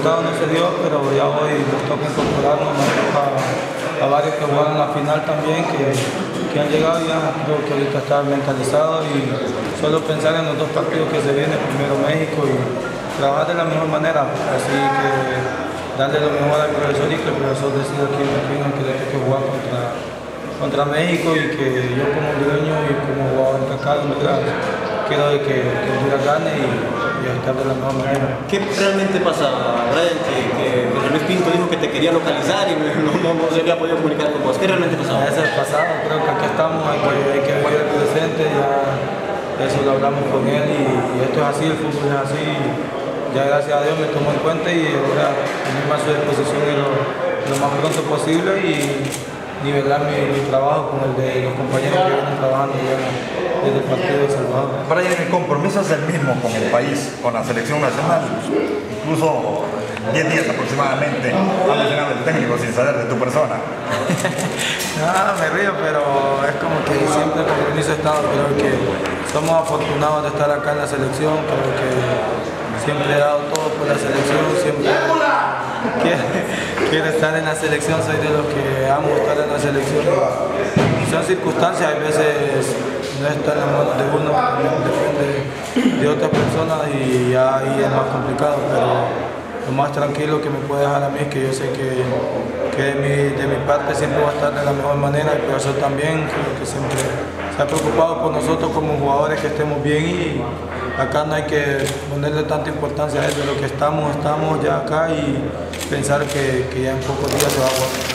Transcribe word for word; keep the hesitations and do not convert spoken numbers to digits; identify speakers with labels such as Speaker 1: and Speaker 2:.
Speaker 1: resultado no se dio, pero ya hoy nos toca incorporarnos, nos toca a varios que jugaron la final también, que, que han llegado y ya creo que ahorita está mentalizado y solo pensar en los dos partidos que se vienen, primero México y trabajar de la mejor manera, así que darle lo mejor al profesor y que el profesor decida quién es que le toque jugar contra, contra México y que yo como dueño y como jugador de acá de Honduras quiero de que, que Honduras gane y, y estar de la mejor manera.
Speaker 2: ¿Qué realmente pasa, Brian? Que, que José Luis Pinto dijo que te quería localizar y no, no, no se había podido comunicar con vos. ¿Qué realmente pasaba?
Speaker 1: Ese es el pasado, creo que aquí estamos, hay que, hay que vivir el presente, ya eso lo hablamos con él y, y esto es así, el fútbol es así. Ya gracias a Dios me tomó en cuenta y ahora ponerme a su disposición lo, lo más pronto posible y nivelar mi, mi trabajo con el de los compañeros que vienen trabajando ya desde el partido de Salvador.
Speaker 3: Brian, el compromiso es el mismo con el país, con la selección nacional, incluso diez días aproximadamente ha mencionado el técnico sin saber de tu persona.
Speaker 1: Nada, me río, pero es como que siempre el compromiso ha estado, creo que somos afortunados de estar acá en la selección, creo que siempre he dado todo por la selección, siempre quiero, quiero estar en la selección, soy de los que amo estar en la selección. Son circunstancias, hay veces no está en las manos de uno, depende de otras personas y ya ahí es más complicado, pero lo más tranquilo que me puede dejar a mí es que yo sé que, que de, mi, de mi parte siempre va a estar de la mejor manera, el profesor también, creo que siempre se ha preocupado por nosotros como jugadores que estemos bien y acá no hay que ponerle tanta importancia a eso, de lo que estamos, estamos ya acá y pensar que, que ya en pocos días se va a jugar.